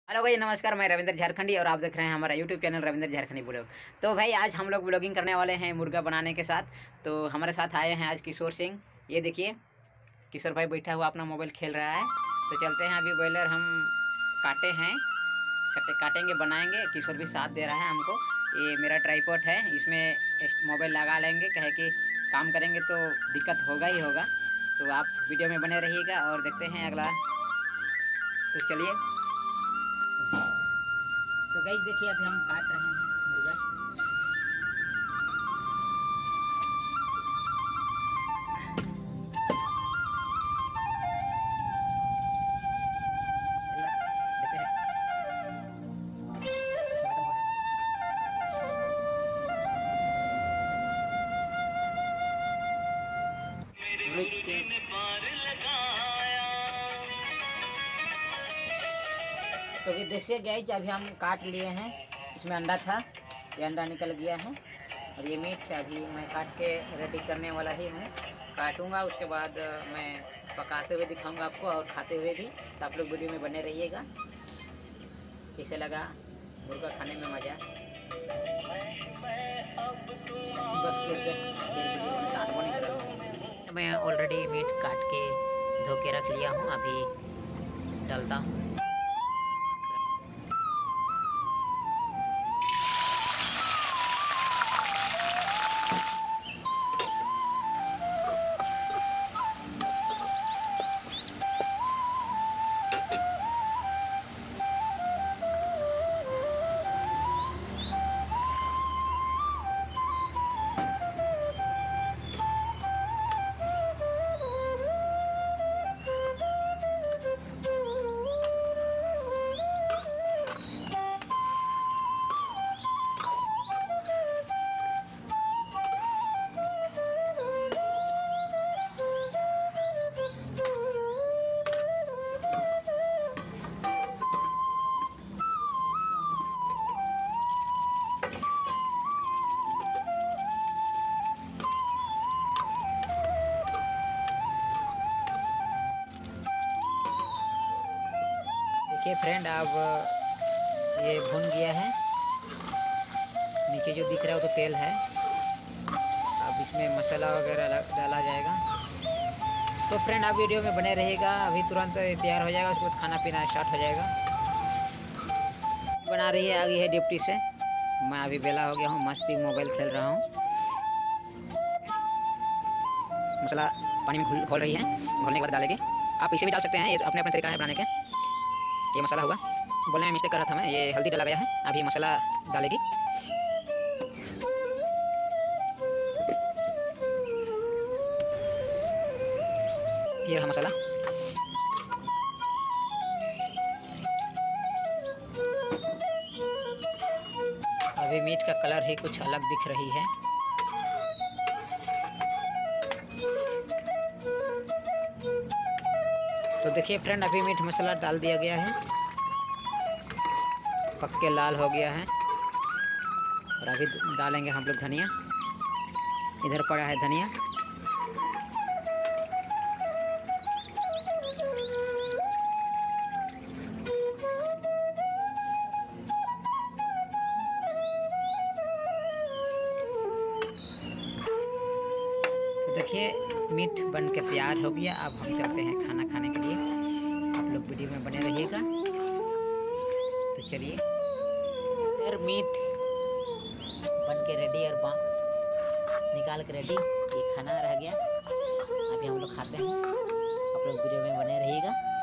Hello भाई, नमस्कार। मैं रविंद्र झारखंडी और आप देख रहे हैं हमारा YouTube channel Ravindra Jharkhandi blog. तो भाई आज हम लोग ब्लॉगिंग करने वाले हैं मुर्गा बनाने के साथ। तो हमारे साथ आए हैं आज किशोर सिंह। ये देखिए किशोर भाई बैठा हुआ अपना मोबाइल खेल रहा है। तो चलते हैं, अभी बॉयलर हम काटे हैं, काटेंगे बनाएंगे। किशोर भी साथ दे रहा है हमको। ये मेरा ट्राईपॉड है, इसमें मोबाइल लगा लेंगे, कहे कि काम करेंगे तो दिक्कत होगा ही होगा। तो आप वीडियो में बने रहिएगा और देखते हैं अगला। तो चलिए। तो गाइस देखिए अभी हम काट रहे हैं मुर्गा। तो अभी देखिए गाइस, अभी हम काट लिए हैं। इसमें अंडा था, ये अंडा निकल गया है। और ये मीट अभी मैं काट के रेडी करने वाला ही हूँ। काटूंगा, उसके बाद मैं पकाते हुए दिखाऊंगा आपको और खाते हुए भी। तो आप लोग वीडियो में बने रहिएगा। कैसे लगा मुर्गा खाने में मज़ा? बस मैं ऑलरेडी मीट काट के धो के रख लिया हूँ, अभी डालता हूँ। देखिए फ्रेंड, अब ये भुन गया है। नीचे जो दिख रहा है वो तो तेल है। अब इसमें मसाला वगैरह डाला जाएगा। तो फ्रेंड आप वीडियो में बने रहिएगा, अभी तुरंत तैयार हो जाएगा, उसके बाद खाना पीना स्टार्ट हो जाएगा। बना रही है, आ गई है ड्यूटी से। मैं अभी बेला हो गया हूँ, मस्ती मोबाइल खेल रहा हूँ। मसाला पानी में घोल रही है, घोलने के बाद डालेगी। आप इसे भी डाल सकते हैं, ये अपने अपने तरीका है बनाने का। ये मसाला हुआ, बोलने में मिस्टेक कर रहा था मैं। ये हल्दी डाला गया है, अभी मसाला डालेगी। ये रहा मसाला। अभी मीट का कलर ही कुछ अलग दिख रही है। तो देखिए फ्रेंड, अभी मीट मसाला डाल दिया गया है, पक के लाल हो गया है। और अभी डालेंगे हम लोग धनिया। इधर पड़ा है धनिया। तो देखिए मीट बन के तैयार हो गया। अब हम चलते हैं खाना खाने के लिए। आप लोग वीडियो में बने रहिएगा। तो चलिए, यार मीट बन के रेडी और निकाल के रेडी। ये खाना रह गया, अभी हम लोग खाते हैं। आप लोग वीडियो में बने रहिएगा।